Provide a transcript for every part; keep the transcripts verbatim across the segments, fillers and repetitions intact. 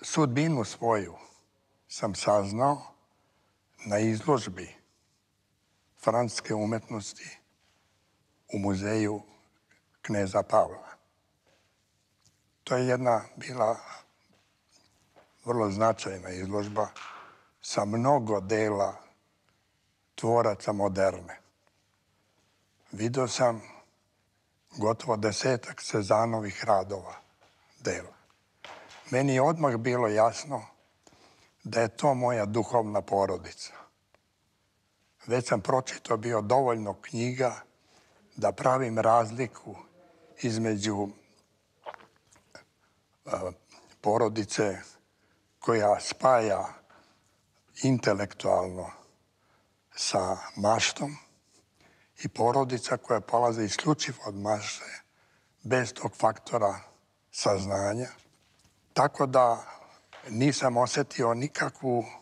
sudbinu svoju sam saznao na izložbi francuske umetnosti u muzeju kneza Pavla. To je jedna bila vrlo značajna izložba sa mnogo dela tvoraca moderne. Video sam gotovo desetak Cezanovih radova, dela. Meni je odmah bilo jasno da je to moja duhovna porodica. Već sam pročitao bio dovoljno knjiga da pravim razliku između porodice koja spaja intelektualno sa maštom i porodica koja polaze isključivo od mašte bez tog faktora saznanja. Tako da nisam osetio nikakvu uh,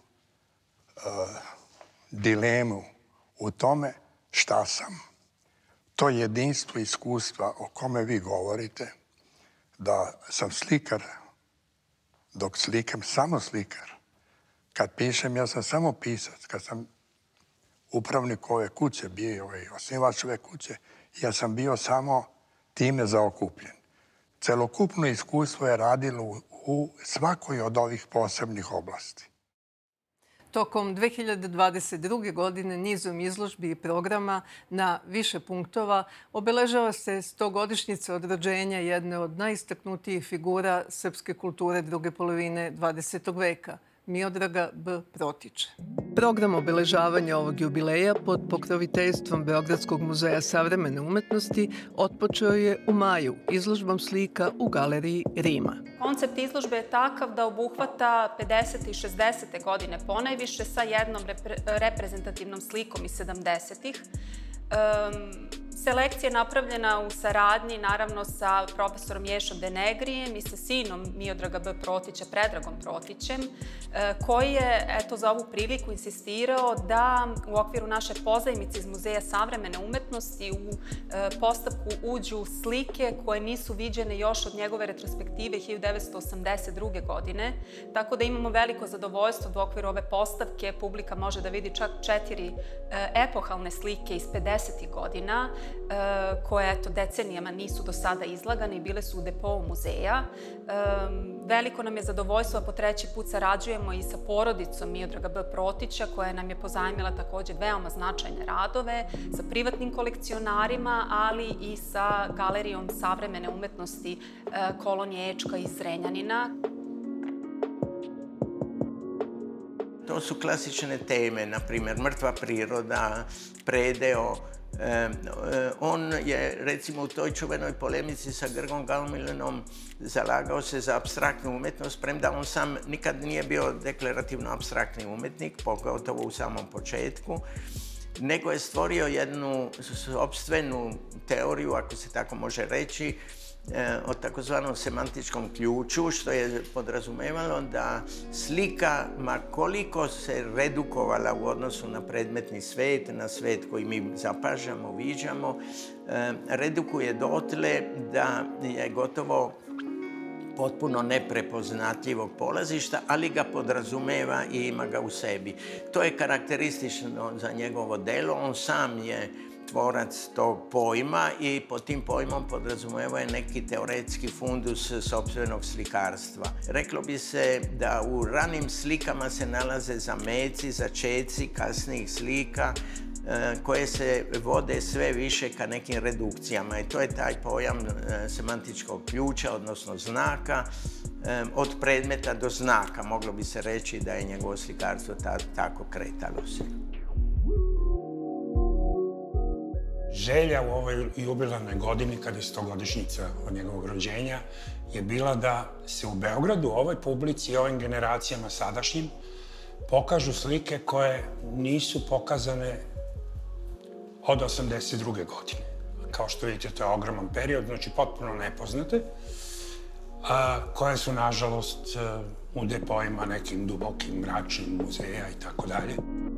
dilemu u tome šta sam. To jedinstvo iskustva o kome vi govorite, da sam slikar, dok slikam samo slikar. Kad pišem, ja sam samo pisac. Kad sam upravnik ove kuće bio i osnivač ove kuće, ja sam bio samo time zaokupljen. Celokupno iskustvo je radilo u svakoj od ovih posebnih oblasti. Tokom dve hiljade dvadeset druge. godine nizom izložbi i programa na više punktova obeležava se stogodišnjica od rođenja jedne od najistaknutijih figura srpske kulture druge polovine dvadesetog veka, Miodraga B. Protiče. Program obeležavanja ovog jubileja pod pokroviteljstvom Beogradskog muzeja savremene umetnosti otpočeo je u maju izložbom slika u galeriji Rima. Koncept izložbe je takav da obuhvata pedesete i šezdesete godine ponajviše sa jednom repre reprezentativnom slikom iz sedamdesetih. Um, Selekcija je napravljena u saradnji, naravno, sa profesorom Ješom Denegrijem i sa sinom Miodraga B. Protića, Predragom Protićem, koji je, eto, za ovu priliku insistirao da u okviru naše pozajmice iz Muzeja savremene umetnosti u postavku uđu slike koje nisu viđene još od njegove retrospektive hiljadu devetsto osamdeset druge. godine. Tako da imamo veliko zadovoljstvo da u okviru ove postavke publika može da vidi čak četiri epohalne slike iz pedesetih godina, koje, eto, decenijama nisu do sada izlagane i bile su u depou muzeja. Veliko nam je zadovoljstvo, a po treći put sarađujemo i sa porodicom Miodraga B. Protića, koja nam je pozajmila također veoma značajne radove, sa privatnim kolekcionarima, ali i sa Galerijom savremene umetnosti Kolonječka iz Zrenjanina. To su klasične teme, na primjer mrtva priroda, predeo. On je, recimo, u toj čuvenoj polemici sa Grgom Galmilenom zalagao se za apstraktnu umetnost, premda on sam nikad nije bio deklarativno apstraktni umetnik, pogotovo u samom početku, nego je stvorio jednu sopstvenu teoriju, ako se tako može reći, o takozvanom semantičkom ključu, što je podrazumevalo da slika, ma koliko se redukovala u odnosu na predmetni svet, na svet koji mi zapažamo, viđamo, redukuje dotle da je gotovo potpuno neprepoznatljivog polazišta, ali ga podrazumeva i ima ga u sebi. To je karakteristično za njegovo delo. On sam je tvorac tog pojma i pod tim pojmom podrazumeva je neki teoretski fundus sopstvenog slikarstva. Reklo bi se da u ranim slikama se nalaze zameci, začeci kasnijih slika koje se vode sve više ka nekim redukcijama i to je taj pojam semantičkog ključa, odnosno znaka, od predmeta do znaka. Moglo bi se reći da je njegovo slikarstvo tako kretalo se. Želja u ovoj jubilarnoj godini, kada je stogodišnjica od njegovog rođenja, je bila da se u Beogradu ovoj publici i ovim generacijama sadašnjim pokažu slike koje nisu pokazane od osamdeset druge. godine. Kao što vidite, to je ogroman period, znači potpuno nepoznate, koje su, nažalost, u depojima nekim dubokim, mračnim muzeja i tako dalje.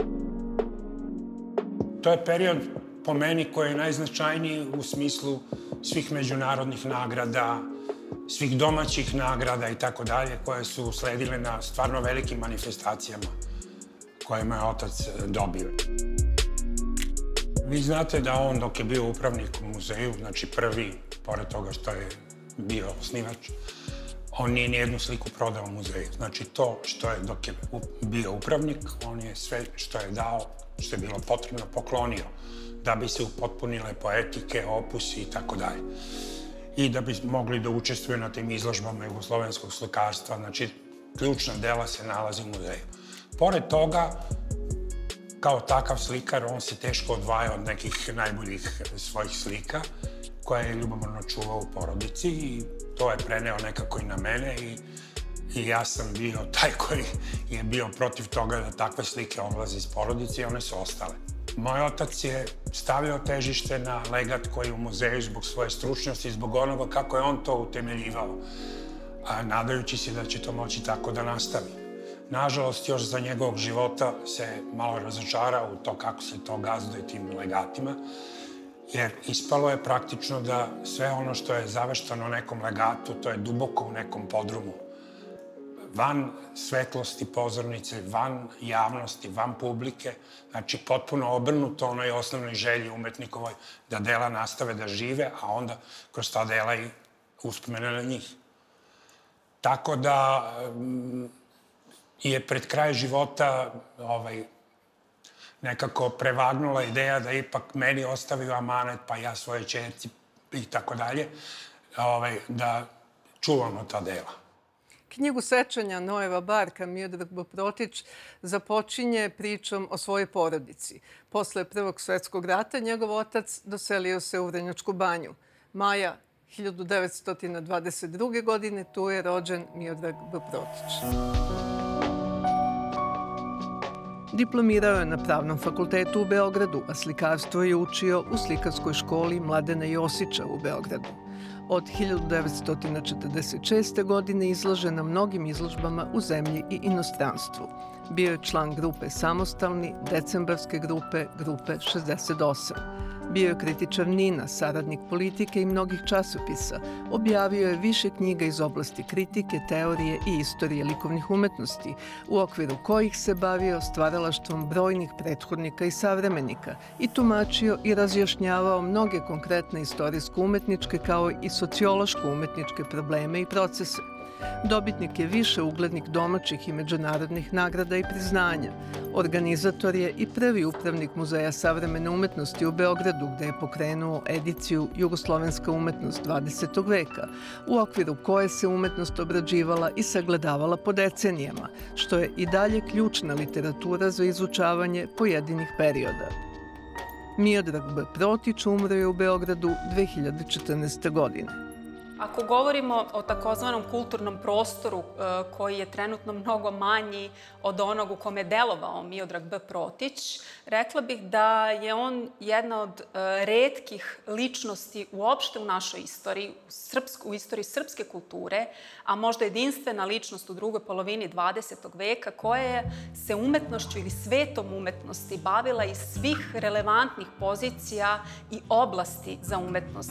To je period, po meni, koji je najznačajniji u smislu svih međunarodnih nagrada, svih domaćih nagrada i tako dalje, koje su sledile na stvarno velikim manifestacijama kojima je otac dobio. Vi znate da on, dok je bio upravnik u muzeju, znači prvi, pored toga što je bio osnivač, on nije nijednu sliku prodao u muzeju. Znači to što je, dok je bio upravnik, on je sve što je dao, što je bilo potrebno, poklonio, da bi se upotpunile poetike, opusi i tako dalje. I da bi mogli da učestvuju na tim izložbama jugoslovenskog slikarstva. Znači, ključna dela se nalazi u muzeju. Pored toga, kao takav slikar, on se teško odvaja od nekih najboljih svojih slika, koje je ljubomorno čuvao u porodici i to je preneo nekako i na mene i, i ja sam bio taj koji je bio protiv toga da takve slike odlaze iz porodice i one su ostale. Moj otac je stavio težište na legat koji je u muzeju zbog svoje stručnosti i zbog onoga kako je on to utemeljivao, a nadajući se da će to moći tako da nastavi. Nažalost, još za njegovog života se malo razočarao u to kako se to gazduje tim legatima, jer ispalo je praktično da sve ono što je zaveštano u nekom legatu, to je duboko u nekom podrumu. Van svetlosti pozornice, van javnosti, van publike, znači potpuno obrnuto onoj osnovnoj želji umetnikovoj da dela nastave da žive, a onda kroz ta dela i uspomene na njih. Tako da je pred kraj života ovaj, nekako prevagnula ideja da ipak meni ostavio amanet, pa ja svoje ćerci i tako dalje, ovaj, da čuvamo ta dela. Knjigu sećanja Noeva Barka Miodrag B. Protić započinje pričom o svojoj porodici. Posle Prvog svetskog rata njegov otac doselio se u Vrnjačku Banju. Maja hiljadu devetsto dvadeset druge. godine tu je rođen Miodrag B. Protić. Diplomirao je na Pravnom fakultetu u Beogradu, a slikarstvo je učio u slikarskoj školi Mladena Josića u Beogradu. Od hiljadu devetsto četrdeset šeste. godine izložen na mnogim izložbama u zemlji i inostranstvu. Bio je član grupe Samostalni, Decembarske grupe, grupe šezdeset osam. Bio je kritičar NIN-a, saradnik politike i mnogih časopisa. Objavio je više knjiga iz oblasti kritike, teorije i istorije likovnih umetnosti, u okviru kojih se bavio stvaralaštvom brojnih prethodnika i savremenika i tumačio i razjašnjavao mnoge konkretne istorijsko-umetničke kao i sociološko-umetničke probleme i procese. Dobitnik je više uglednih domaćih i međunarodnih nagrada i priznanja. Organizator je i prvi upravnik Muzeja savremene umetnosti u Beogradu, gde je pokrenuo ediciju Jugoslovenska umetnost dvadesetog veka, u okviru koje se umetnost obrađivala i sagledavala po decenijama, što je i dalje ključna literatura za izučavanje pojedinih perioda. Miodrag B. Protić umro je u Beogradu dve hiljade četrnaeste. godine. Ako govorimo o takozvanom kulturnom prostoru koji je trenutno mnogo manji od onog u kome je delovao Miodrag B. Protić, rekla bih da je on jedna od retkih ličnosti uopšte u našoj istoriji, u istoriji srpske kulture, a možda jedinstvena ličnost u drugoj polovini dvadesetog veka koja se umetnošću ili svetom umetnosti bavila iz svih relevantnih pozicija i oblasti za umetnost.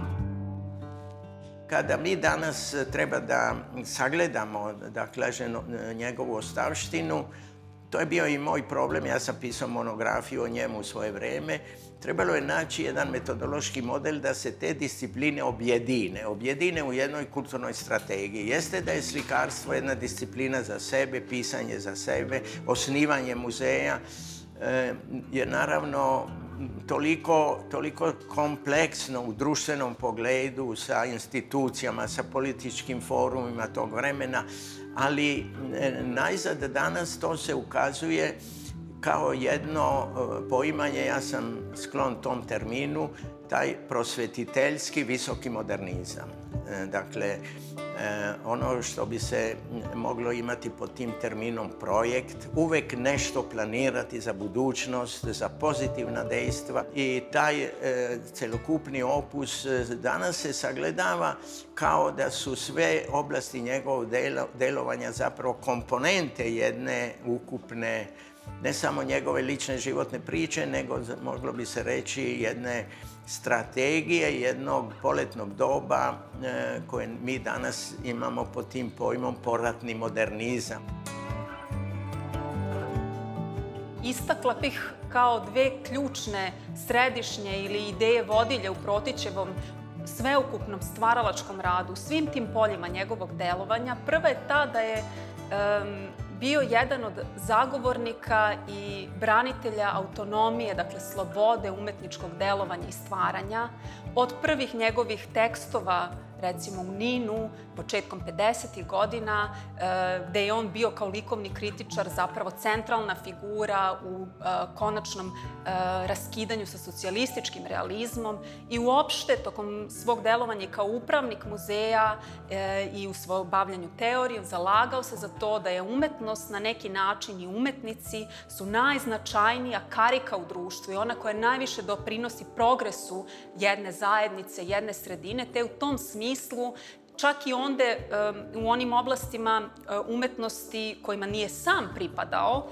Kada mi danas treba da sagledamo, da kažem, njegovu ostavštinu, to je bio i moj problem, ja sam pisao monografiju o njemu u svoje vreme, trebalo je naći jedan metodološki model da se te discipline objedine, objedine u jednoj kulturnoj strategiji. Jeste da je slikarstvo jedna disciplina za sebe, pisanje za sebe, osnivanje muzeja, je naravno toliko, toliko kompleksno u društvenom pogledu sa institucijama, sa političkim forumima tog vremena, ali najzad danas to se ukazuje kao jedno poimanje, ja sam sklon tom terminu, taj prosvetiteljski visoki modernizam. Dakle, ono što bi se moglo imati pod tim terminom projekt, uvek nešto planirati za budućnost, za pozitivna dejstva i taj celokupni opus danas se sagledava kao da su sve oblasti njegovog delovanja zapravo komponente jedne ukupne ne samo njegove lične životne priče, nego moglo bi se reći jedne strategije, jednog poletnog doba koje mi danas imamo pod tim pojmom poratni modernizam. Istakla bih kao dve ključne središnje ili ideje vodilje u Protićevom sveukupnom stvaralačkom radu, svim tim poljima njegovog delovanja. Prva je ta da je um, bio jedan od zagovornika i branitelja autonomije, dakle slobode umetničkog delovanja i stvaranja. Od prvih njegovih tekstova, recimo u Ninu, početkom pedesetih godina, gde je on bio kao likovni kritičar zapravo centralna figura u konačnom raskidanju sa socijalističkim realizmom i uopšte tokom svog delovanja kao upravnik muzeja i u svojom bavljanju teorijom zalagao se za to da je umetnost na neki način i umetnici su najznačajnija karika u društvu i ona koja najviše doprinosi progresu jedne zajednice, jedne sredine, te u tom smislu čak i onda u onim oblastima umetnosti kojima nije sam pripadao,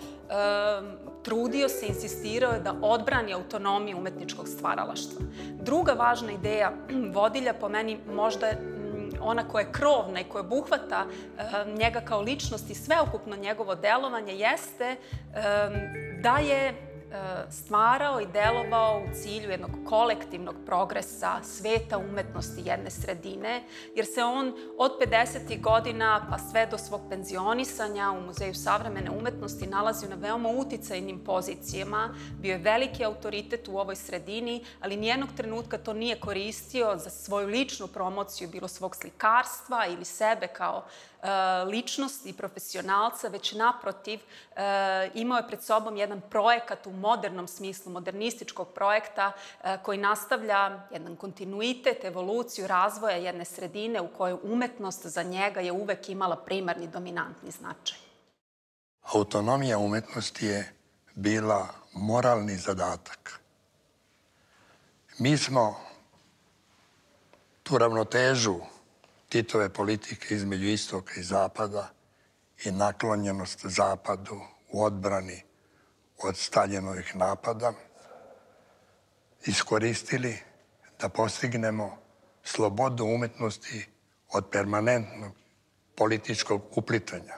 trudio se, insistirao je da odbrani autonomiju umetničkog stvaralaštva. Druga važna ideja vodilja, po meni možda ona koja je krovna i koja obuhvata njega kao ličnost i sveukupno njegovo delovanje, jeste da je stvarao i delovao u cilju jednog kolektivnog progresa sveta umetnosti jedne sredine, jer se on od pedesetih godina pa sve do svog penzionisanja u Muzeju savremene umetnosti nalazio na veoma uticajnim pozicijama, bio je veliki autoritet u ovoj sredini, ali nijednog trenutka to nije koristio za svoju ličnu promociju, bilo svog slikarstva ili sebe kao ličnost i profesionalca, već naprotiv imao je pred sobom jedan projekat u modernom smislu, modernističkog projekta koji nastavlja jedan kontinuitet, evoluciju razvoja jedne sredine u kojoj umetnost za njega je uvek imala primarni dominantni značaj. Autonomija umetnosti je bila moralni zadatak. Mi smo tu ravnotežu Titove politike između istoka i zapada i naklonjenost zapadu u odbrani od Staljinovih napada iskoristili da postignemo slobodu umetnosti od permanentnog političkog uplitanja.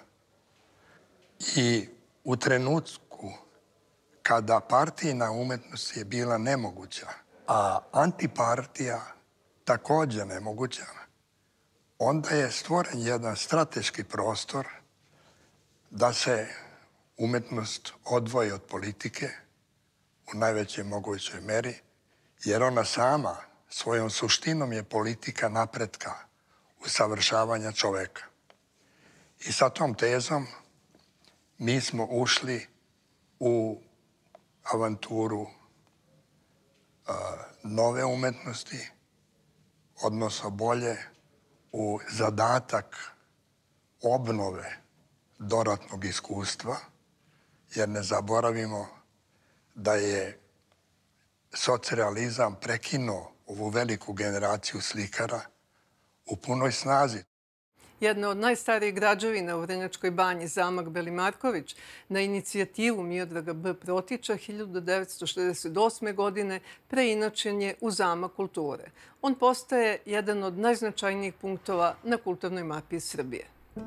I u trenutku kada partijna umetnost je bila nemoguća, a antipartija takođe nemoguća, onda je stvoren jedan strateški prostor da se umetnost odvoji od politike u najvećoj mogućoj meri, jer ona sama svojom suštinom je politika napretka, usavršavanja čoveka. I sa tom tezom mi smo ušli u avanturu a, nove umetnosti, odnosno bolje u zadatak obnove doratnog iskustva, jer ne zaboravimo da je socrealizam prekinuo ovu veliku generaciju slikara u punoj snazi. Jedna od najstarijih građevina u Vrnjačkoj banji, zamak Belimarković, na inicijativu Miodraga B. Protića hiljadu devetsto šezdeset osme. godine preinačen je u zamak kulture. On postaje jedan od najznačajnijih punktova na kulturnoj mapi Srbije.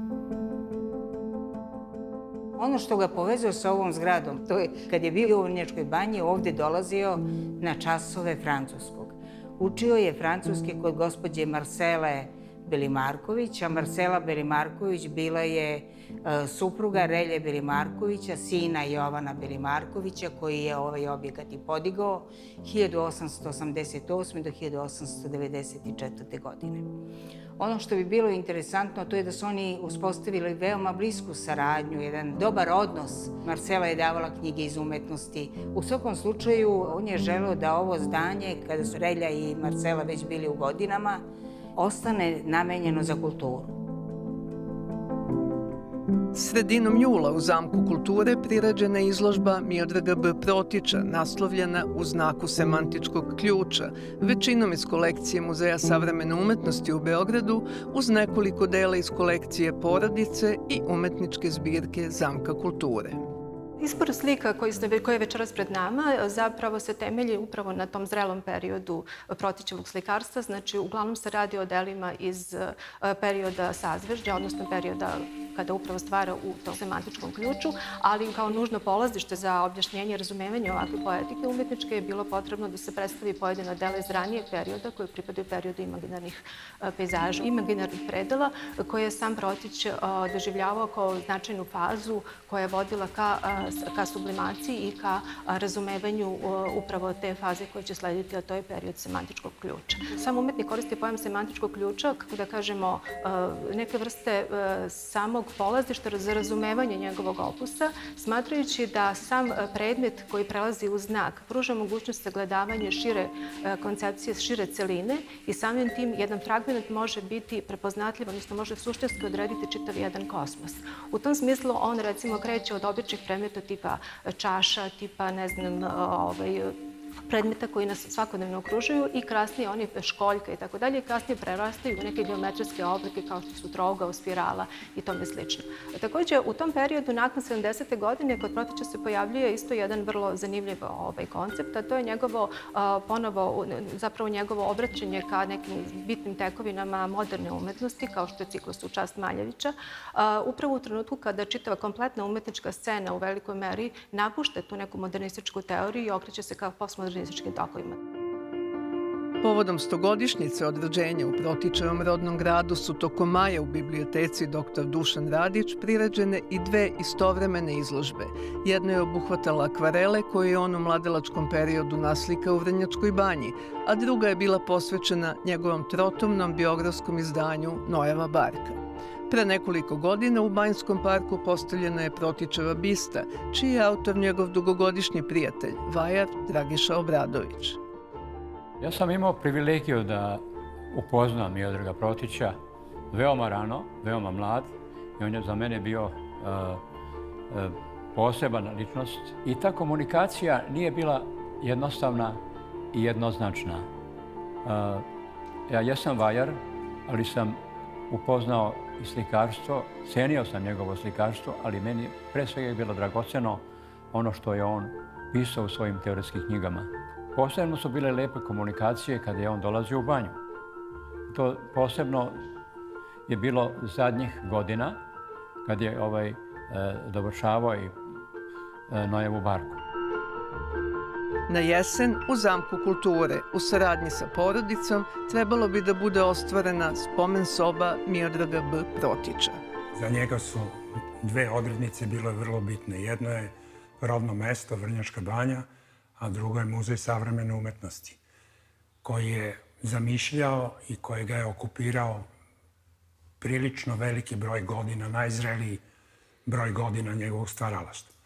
Ono što ga povezuje sa ovom zgradom, to je kad je bio u Vrnjačkoj banji, ovde dolazio na časove francuskog. Učio je francuski kod gospođe Marcele Belimarković, a Marcela Belimarković bila je supruga Relje Belimarkovića, sina Jovana Belimarkovića, koji je ovaj objekat i podigao hiljadu osamsto osamdeset osme. do hiljadu osamsto devedeset četvrte. godine. Ono što bi bilo interesantno, to je da su oni uspostavili veoma blisku saradnju, jedan dobar odnos. Marcela je davala knjige iz umetnosti. U svakom slučaju, on je želeo da ovo zdanje, kada su Relja i Marcela već bili u godinama, ostane namenjeno za kulturu. Sredinom jula u Zamku kulture priređena je izložba Miodraga B. Protića, naslovljena u znaku semantičkog ključa, većinom iz kolekcije Muzeja savremene umetnosti u Beogradu, uz nekoliko dela iz kolekcije Porodice i umetničke zbirke Zamka kulture. Izbor slika koji, se, koji je večeras pred nama zapravo se temelji upravo na tom zrelom periodu Protićevog slikarstva. Znači, uglavnom se radi o delima iz perioda sazvežđa, odnosno perioda kada upravo stvara u tom semantičkom ključu, ali kao nužno polazište za objašnjenje i razumevanje ovakve poetike umetničke je bilo potrebno da se predstavi pojedina dela iz ranijeg perioda koji pripadaju periodu imaginarnih pejzaža, imaginarnih predela, koje je sam Protić doživljavao kao značajnu fazu koja je vodila ka, ka sublimaciji i ka razumevanju upravo te faze koje će slediti, a to je period semantičkog ključa. Sam umetnik koristi pojam semantičkog ključa, kako da kažemo, neke vrste samog polazišta za razumevanje njegovog opusa, smatrajući da sam predmet koji prelazi u znak pruža mogućnost sagledavanja šire koncepcije, šire celine i samim tim jedan fragment može biti prepoznatljiv, odnosno može suštinski odrediti čitav jedan kosmos. U tom smislu on recimo kreće od običnih predmeta tipa čaša, tipa ne znam, ovaj, predmeta koji nas svakodnevno okružuju i kasnije oni školjka i tako dalje, kasnije prerastaju u neke geometrijske oblike kao što su trougao, spirala i tome slično. Također, u tom periodu, nakon sedamdesete godine, kod Protića se pojavljuje isto jedan vrlo zanimljiv ovaj koncept, a to je njegovo ponovo, zapravo njegovo obraćanje ka nekim bitnim tekovinama moderne umetnosti, kao što je ciklus U čast Maljevića, upravo u trenutku kada čitava kompletna umetnička scena u velikoj meri napušta tu neku modernističku teoriju i okreće se ka postmodernističkim tokovima. Povodom stogodišnjice od rođenja u Protićevom rodnom gradu su tokom maja u biblioteci doktor Dušan Radić priređene i dve istovremene izložbe. Jedna je obuhvatala akvarele koje je on u mladalačkom periodu naslikao u Vrnjačkoj banji, a druga je bila posvećena njegovom trotomnom biografskom izdanju Nojeva barka. Pre nekoliko godina u Banjskom parku postavljena je Protićeva bista, čiji je autor njegov dugogodišnji prijatelj, vajar Dragiša Obradović. Ja sam imao privilegiju da upoznam Miodraga Protića veoma rano, veoma mlad, i on je za mene bio uh, uh, poseban ličnost. I ta komunikacija nije bila jednostavna i jednoznačna. Uh, ja jesam vajar, ali sam upoznao i slikarstvo, cenio sam njegovo slikarstvo, ali meni pre svega je bilo dragoceno ono što je on pisao u svojim teoretskim knjigama. Posebno su bile lepe komunikacije kada je on dolazio u banju. To posebno je bilo zadnjih godina kad je ovaj, e, dovršavao i e, Nojevu barku. Na jesen u Zamku kulture u saradnji sa porodicom trebalo bi da bude ostvarena spomen soba Miodraga B. Protića. Za njega su dve odrednice bile vrlo bitne. Jedno je rodno mesto Vrnjačka banja, a drugo je Muzej savremene umetnosti, koji je zamišljao i koji ga je okupirao prilično veliki broj godina, najzreliji broj godina njegovog stvaralaštva.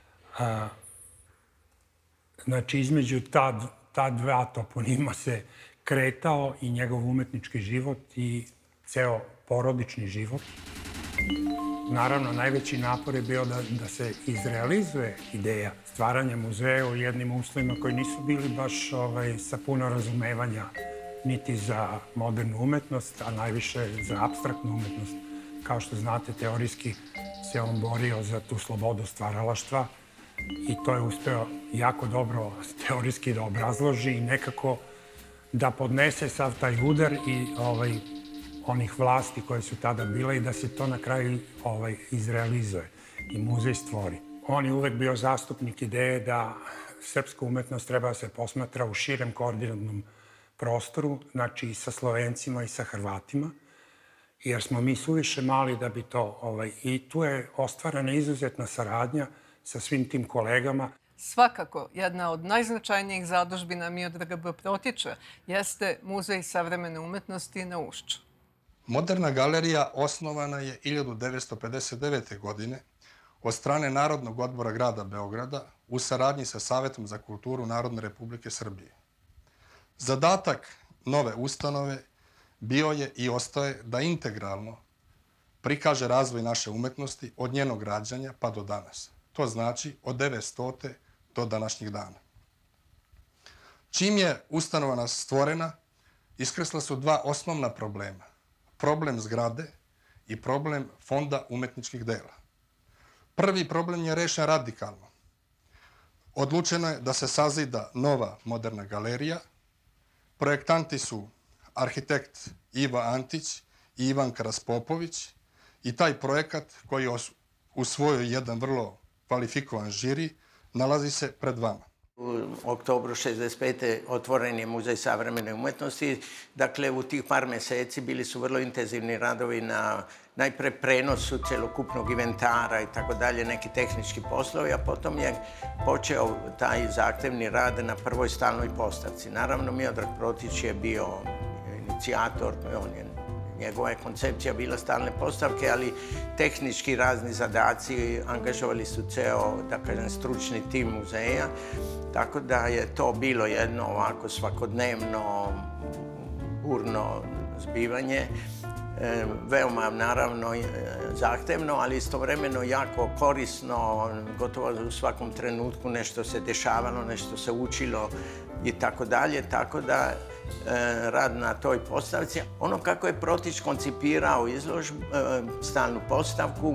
Znači, između ta, ta dva toponima se kretao i njegov umetnički život i ceo porodični život. Naravno, najveći napor je bio da, da se izrealizuje ideja stvaranja muzeja u jednim uslovima koji nisu bili baš ovaj, sa puno razumevanja niti za modernu umetnost, a najviše za apstraktnu umetnost. Kao što znate, teorijski se on borio za tu slobodu stvaralaštva i to je uspeo jako dobro teorijski da obrazloži i nekako da podnese sav taj udar i ovaj, onih vlasti koje su tada bile i da se to na kraju ovaj, izrealizuje i muzej stvori. On je uvek bio zastupnik ideje da srpska umetnost treba da se posmatra u širem koordinatnom prostoru, znači i sa Slovencima i sa Hrvatima, jer smo mi suviše mali da bi to... Ovaj, i tu je ostvarena izuzetna saradnja sa svim tim kolegama. Svakako, jedna od najznačajnijih zadužbina Miodraga B. Protića jeste Muzej savremene umetnosti na Ušću. Moderna galerija osnovana je hiljadu devetsto pedeset devete. godine od strane Narodnog odbora grada Beograda u saradnji sa Savetom za kulturu Narodne Republike Srbije. Zadatak nove ustanove bio je i ostaje da integralno prikaže razvoj naše umetnosti od njenog rađanja pa do danas. To znači od devetstote. do današnjih dana. Čim je ustanova stvorena, iskrsla su dva osnovna problema. Problem zgrade i problem fonda umetničkih dela. Prvi problem je rešen radikalno. odlučeno je da se sazida nova moderna galerija. Projektanti su arhitekt Iva Antić i Ivanka Raspopović i taj projekat koji je usvojio jedan vrlo kvalifikovan žiri nalazi se pred vama. U oktobru šezdeset pete otvoren je Muzej savremene umetnosti. Dakle, u tih par meseci bili su vrlo intenzivni radovi na najpre prenosu celokupnog inventara i tako dalje, neki tehnički poslovi, a potom je počeo taj zahtevni rad na prvoj stalnoj postavci. Naravno, Miodrag Protić je bio inicijator, on je njegova je koncepcija bila stalne postavke, ali tehnički razni zadaci angažovali su ceo, da kažem, stručni tim muzeja, tako da je to bilo jedno ovako svakodnevno burno zbivanje, veoma naravno zahtevno, ali istovremeno jako korisno, gotovo u svakom trenutku nešto se dešavalo, nešto se učilo i tako dalje, tako da rad na toj postavci. Ono kako je Protić koncipirao izložbu, stalnu postavku,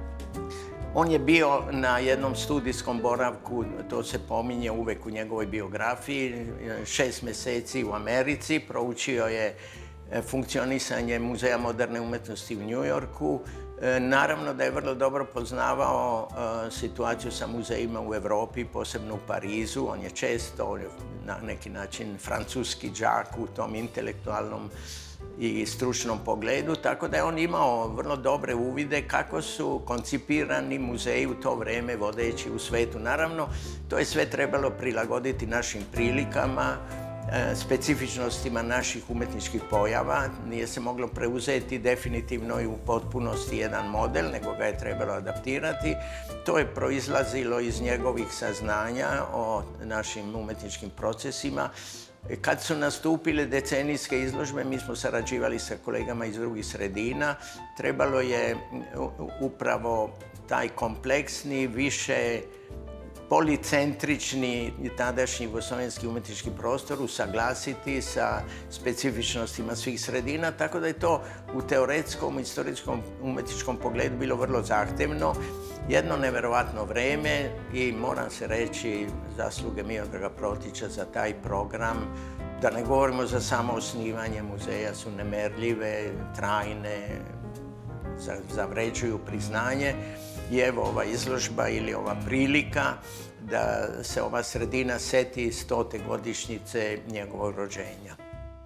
on je bio na jednom studijskom boravku, to se pominje uvek u njegovoj biografiji, šest meseci u Americi, proučio je funkcionisanje Muzeja moderne umetnosti u Njujorku. Naravno da je vrlo dobro poznavao situaciju sa muzejima u Evropi, posebno u Parizu. On je često na neki način francuski đak u tom intelektualnom i stručnom pogledu, tako da je on imao vrlo dobre uvide kako su koncipirani muzeji u to vreme vodeći u svetu. Naravno, to je sve trebalo prilagoditi našim prilikama, specifičnostima naših umetničkih pojava. Nije se moglo preuzeti definitivno i u potpunosti jedan model, nego ga je trebalo adaptirati. To je proizlazilo iz njegovih saznanja o našim umetničkim procesima. Kad su nastupile decenijske izložbe, mi smo sarađivali sa kolegama iz drugih sredina. Trebalo je upravo taj kompleksni, više policentrični tadašnji jugoslovenski umetnički prostor usaglasiti sa specifičnostima svih sredina, tako da je to u teoretskom, istorijskom, umetničkom pogledu bilo vrlo zahtevno. Jedno neverovatno vreme i moram se reći zasluge Miodraga Protića za taj program, da ne govorimo za samo osnivanje muzeja, su nemerljive, trajne, zavređuju priznanje. I evo ova izložba ili ova prilika da se ova sredina seti stote godišnjice njegovog rođenja.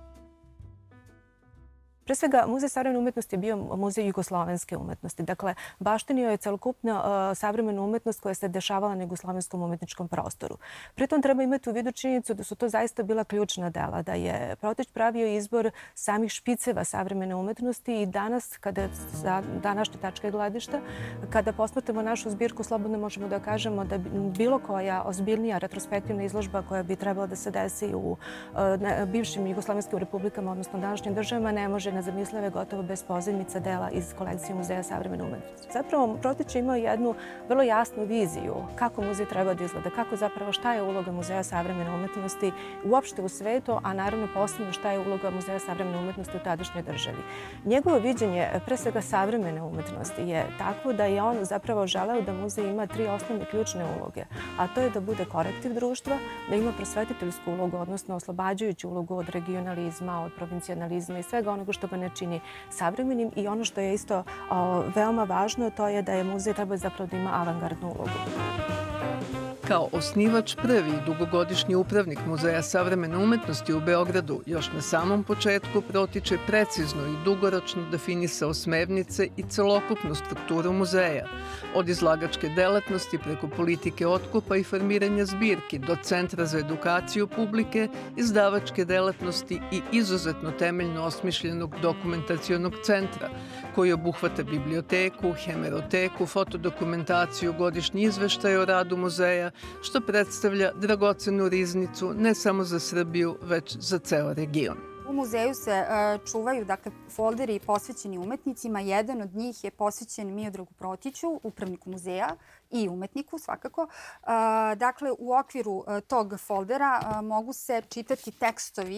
Pre svega, Muzej savremene umetnosti je bio muzej jugoslovenske umetnosti. Dakle, baštinio je celokupno savremenu umetnost koja se dešavala na jugoslovenskom umetničkom prostoru. Pritom treba imati u vidu činjenicu da su to zaista bila ključna dela, da je Protić pravio izbor samih špiceva savremene umetnosti i danas, kada sa današnje tačke gledišta, kada posmatramo našu zbirku, slobodno možemo da kažemo da bilo koja ozbiljnija retrospektivna izložba koja bi trebala da se desi u bivšim jugoslovenskim republikama, odnosno današnjim državama, ne može nezamislive gotovo bez pozajmica dela iz kolekcije Muzeja savremene umetnosti. Zapravo, Protić je imao jednu vrlo jasnu viziju kako muzej treba da izgleda, kako zapravo šta je uloga Muzeja savremene umetnosti uopšte u svetu, a naravno posebno šta je uloga Muzeja savremene umetnosti u tadašnjoj državi. Njegovo viđenje, pre svega savremene umetnosti, je takvo da je on zapravo želeo da muzej ima tri osnovne ključne uloge, a to je da bude korektiv društva, da ima prosvetiteljsku ulogu, odnosno oslobađajuću ulogu od regionalizma, od provincionalizma i svega onoga što ga ne čini savremenim, i ono što je isto veoma važno, to je da je muzej trebao zapravo da ima avangardnu ulogu. Kao osnivač prvi i dugogodišnji upravnik Muzeja savremene umetnosti u Beogradu, još na samom početku Protić je precizno i dugoročno definisao smernice i celokupnu strukturu muzeja. Od izlagačke delatnosti preko politike otkupa i formiranja zbirki do Centra za edukaciju publike, izdavačke delatnosti i izuzetno temeljno osmišljenog dokumentacionog centra, koji obuhvata biblioteku, hemeroteku, fotodokumentaciju, godišnji izveštaj o radu muzeja, što predstavlja dragocenu riznicu ne samo za Srbiju, već za ceo region. U muzeju se čuvaju folderi posvećeni umetnicima. Jedan od njih je posvećen Miodragu Protiću, upravniku muzeja i umetniku svakako. Dakle, u okviru tog foldera mogu se čitati tekstovi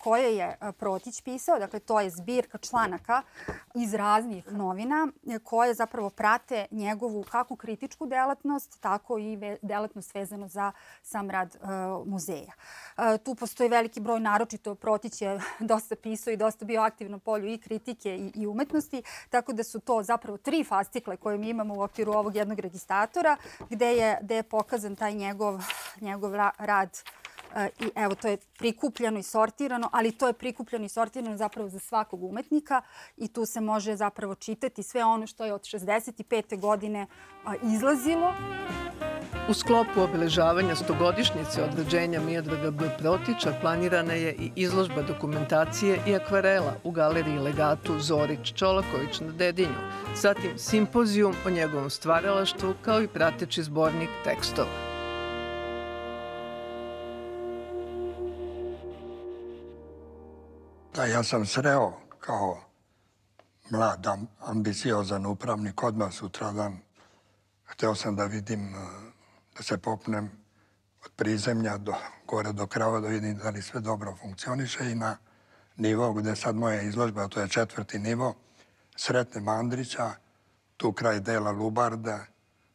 koje je Protić pisao. Dakle, to je zbirka članaka iz raznih novina koje zapravo prate njegovu kako kritičku delatnost, tako i delatnost vezano za sam rad muzeja. Tu postoji veliki broj, naročito Protić je dosta pisao i dosta bio aktiv na polju i kritike i, i umetnosti, tako da su to zapravo tri fascikle koje mi imamo u okviru ovog jednog registratora, gde je, gde je pokazan taj njegov, njegov rad. I evo, to je prikupljeno i sortirano, ali to je prikupljeno i sortirano zapravo za svakog umetnika i tu se može zapravo čitati sve ono što je od šezdeset pete godine izlazilo. U sklopu obeležavanja stogodišnjice od rođenja Miodraga B. Protića planirana je i izložba dokumentacije i akvarela u galeriji Legatu Zorić Čolaković na Dedinju, zatim simpozijum o njegovom stvaralaštvu kao i prateći zbornik tekstova. Da, ja sam sreo kao mlad, ambiciozan upravnik odmah sutradan. Hteo sam da vidim, da se popnem od prizemlja do, gore do krava, da vidim da li sve dobro funkcioniše i na nivo gde je sad moja izložba, to je četvrti nivo, sretnem Andrića, tu kraj dela Lubarda,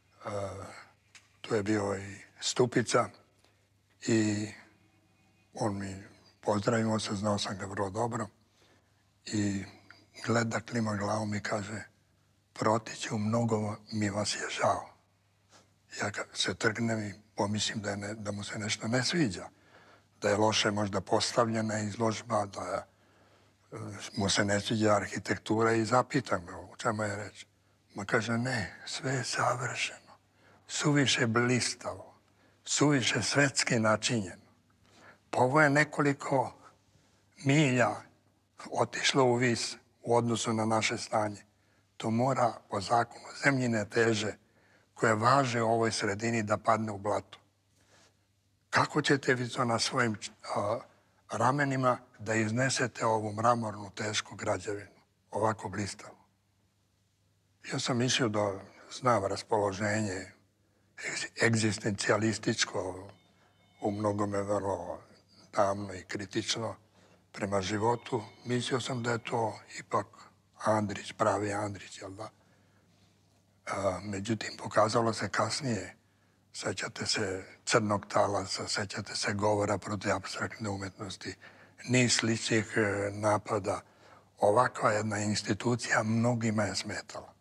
tu je bio i Stupica i on mi pozdravimo se, znao sam ga vrlo dobro i gleda, klima glavom i kaže: Protiću, mnogo mi vas je žao. Ja se trgnem i pomislim da, je ne, da mu se nešto ne sviđa, da je loše možda postavljena izložba, da mu se ne sviđa arhitektura i zapitam ga u čemu je reč. Ma kaže: ne, sve je savršeno, suviše blistavo, suviše svetski načinjeno. Pa ovo je nekoliko milja otišlo u vis u odnosu na naše stanje. To mora po zakonu zemljine teže koje važe u ovoj sredini da padne u blato. Kako ćete vi to na svojim a, ramenima da iznesete ovu mramornu tešku građevinu, ovako blistavu? Ja sam mislio da znam raspoloženje egzistencijalističko, u mnogome vrlo tamno i kritično prema životu. Mislio sam da je to ipak Andrić, pravi Andrić, jel da? A, međutim, pokazalo se kasnije, sećate se Crnog talasa, sećate se govora protiv apstraktne umetnosti, niz sličnih napada. Ovakva jedna institucija mnogima je smetala.